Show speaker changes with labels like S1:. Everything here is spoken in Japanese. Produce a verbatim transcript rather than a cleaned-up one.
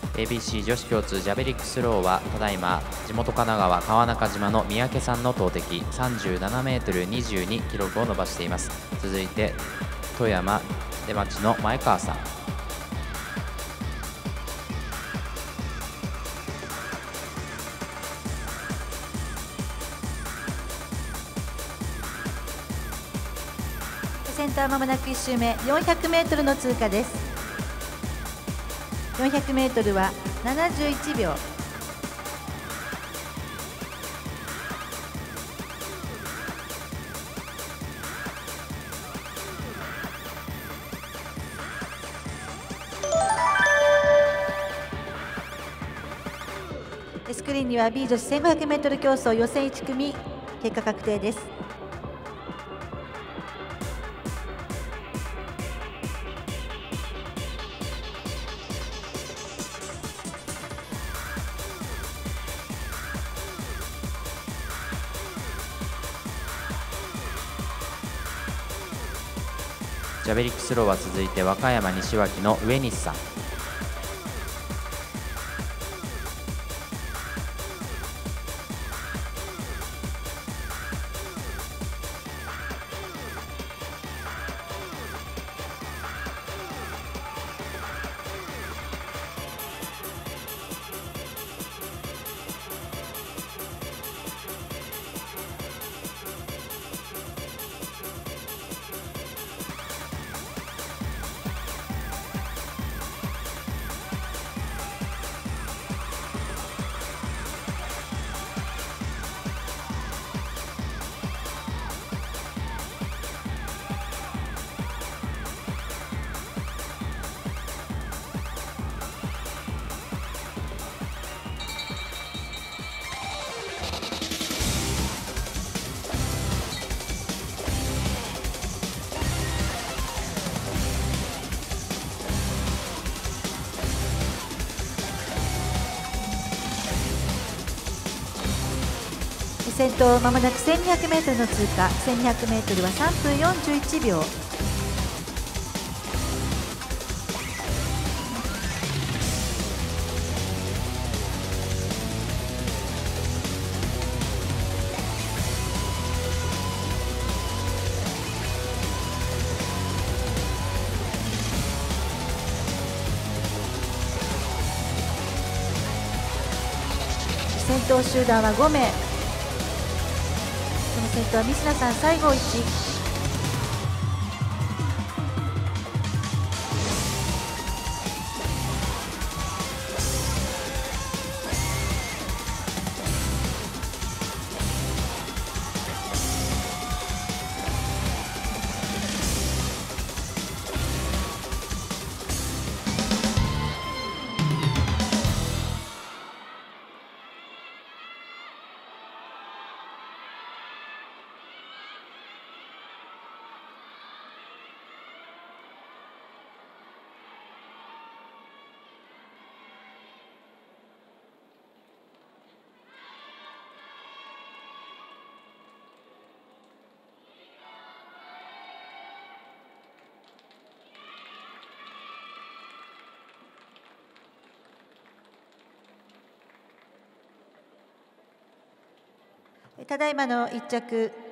S1: エービーシー 女子共通ジャベリックスローはただいま地元神奈川川中島の三宅さんの投擲 さんじゅうななメートルにじゅうに 記録を伸ばしています。続いて富山出町の前川さん。
S2: センターまもなくいっ周目 よんひゃくメートル の通過です。よんひゃくメートル はななじゅういちびょう。スクリーンには B 女子 せんごひゃくメートル 競争予選いち組結果確定です。
S1: ジャベリックスローは続いて和歌山西脇の上西さん。
S2: 先頭まもなく せんにひゃくメートル の通過。 せんにひゃくメートル はさんぷんよんじゅういちびょう。先頭集団はごめい。その先頭は三品さん最後いち。ただいまのいっ着